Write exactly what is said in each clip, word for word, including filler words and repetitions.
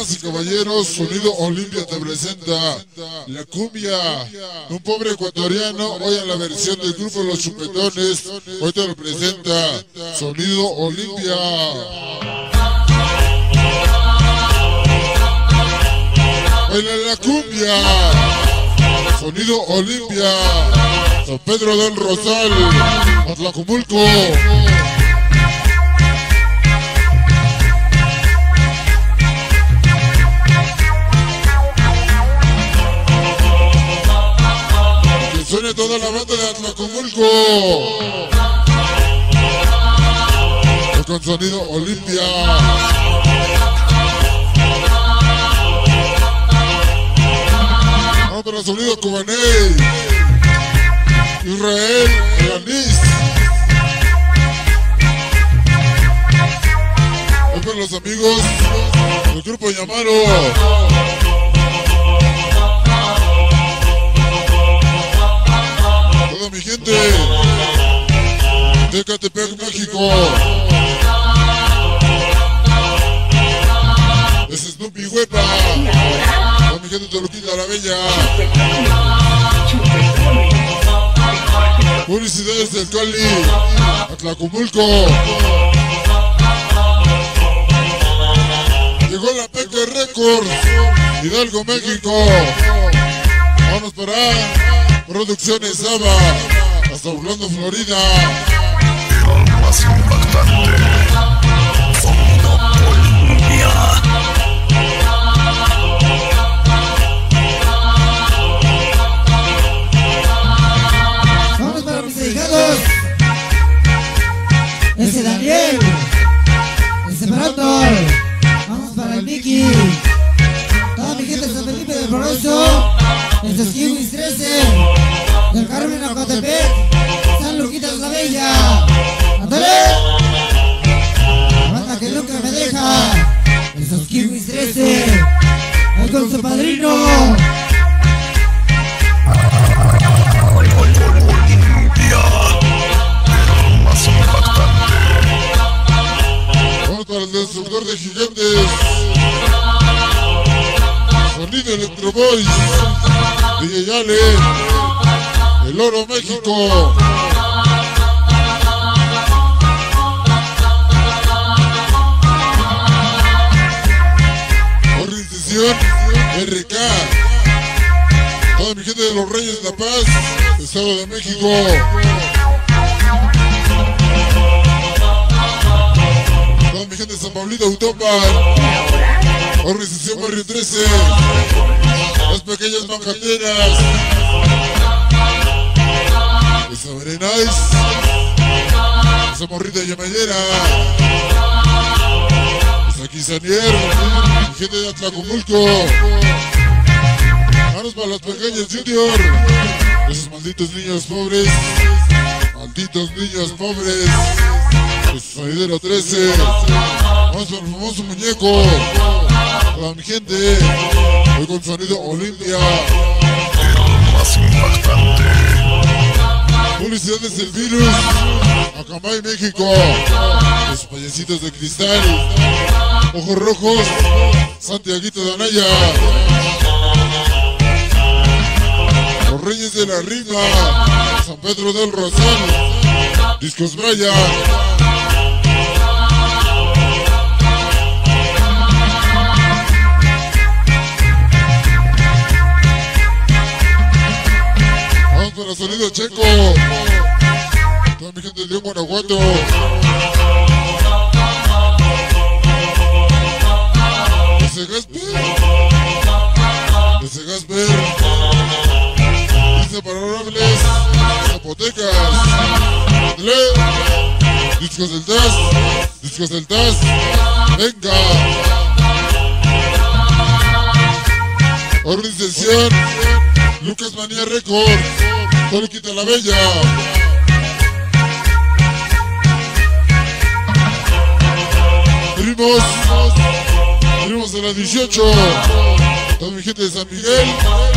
damas y caballeros, Sonido Olimpia te presenta la cumbia. Un pobre ecuatoriano, hoy en la versión del grupo Los Chupetones, hoy te lo presenta Sonido Olimpia. Baila la cumbia, Sonido Olimpia, San Pedro del Rosal, Atlacomulco. Que suene toda la banda de Atlacomulco con Sonido Olimpia. Para Sonido Cubaney, Israel, Alanis. Es para los amigos del grupo Yamaro. Toda mi gente de Ecatepec, México. Es Snoopy Huepa. Toda mi gente de Toluquita la Bella. Publicidades del Cali, Atlacomulco. Llegó la Peque Records, Hidalgo, México. Vamos para Producciones Saba, hasta Orlando, Florida. El más impactante, Sonido Olimpia. Ese Daniel, ese Pronto, vamos para el Mickey, toda mi gente de San Felipe del Progreso, estos Kiwis trece, del Carmen Acotepec, San Luquitas la Bella, ¡ándale! La banda que nunca me deja, esos Kiwis trece, ahí con su padrino. Para el destructor de gigantes, Sonido Electro Boys, D J Yale, El Oro, México. Organización R K, toda mi gente de los Reyes de la Paz, Estado de México. Mi gente de San Pablito, Autopar, Organización Barrio trece, las pequeñas manjateras, esa very nice, esa morrita de Yamayera, esa Quisanier, mi gente de Atlacomulco, manos para las pequeñas Junior, esos malditos niños pobres, malditos niños pobres. Sonidero trece, vamos por el famoso muñeco, para mi gente, hoy con Sonido Olimpia. El más impactante. Publicidades del Virus, Acambay, México, los payasitos de cristal, Ojos Rojos, Santiaguito de Anaya, los Reyes de la Rima, San Pedro del Rosal, Discos Braya. Para Sonido Checo, toda mi gente de León, Guanajuato. Ese Gasper, ese Gasper, Inseparables, Zapotecas, Discos del T A S, Discos del T A S, venga. Organización Lucas Manía Records, Toluquita la Bella. Primos, primos de la dieciocho, toda mi gente de San Miguel,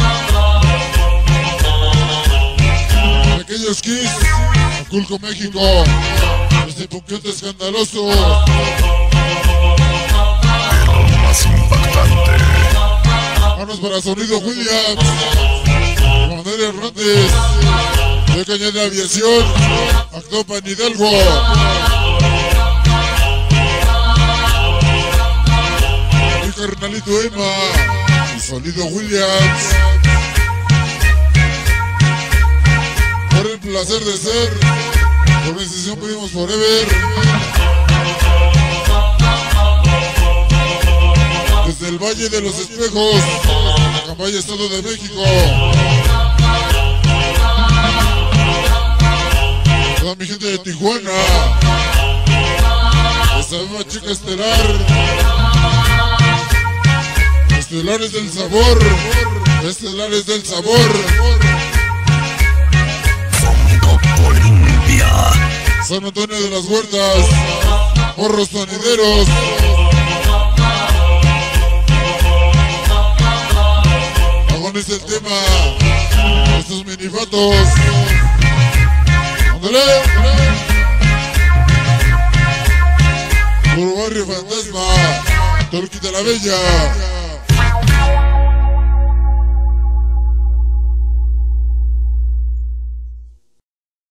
Pequeños Kiss, Aculco, México, este punquete escandaloso. El más impactante. impactante. Manos para Sonido Williams, Manuel Hernández, de Cañada Aviación, Actopan Hidalgo. Mi carnalito Emma y Sonido Williams. Por el placer de ser, organización Pedimos Forever. Desde el Valle de los Espejos, Acambay, Estado de México. Toda mi gente de Tijuana. Esa misma chica estelar. Estelares del sabor. Estelares del sabor. Fondo Colombia. San Antonio de las Huertas. Morros Sonideros. Es el tema, estos minifatos. ¡Ándale! Puro Barrio Fantasma, Torquita la Bella.